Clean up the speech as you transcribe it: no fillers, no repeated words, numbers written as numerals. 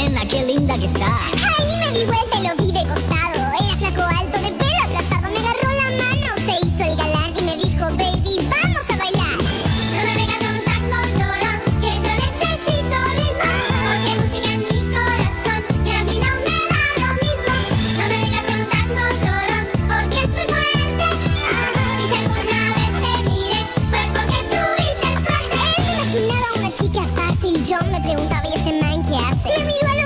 nena, qué linda que está. Ahí me di vuelta y lo vi de costado. Era flaco, alto, de pelo aplastado. Me agarró la mano, se hizo el galán y me dijo, baby, vamos a bailar. No me vengas con un tango llorón, que yo necesito ritmo. Porque hay música en mi corazón y a mí no me da lo mismo. No me vengas con un tango llorón, porque es muy fuerte. Y si alguna vez te miré, fue porque tuviste suerte. Él me imaginaba una chica fácil, yo me preguntaba, ¿y este man qué hace? Me miró a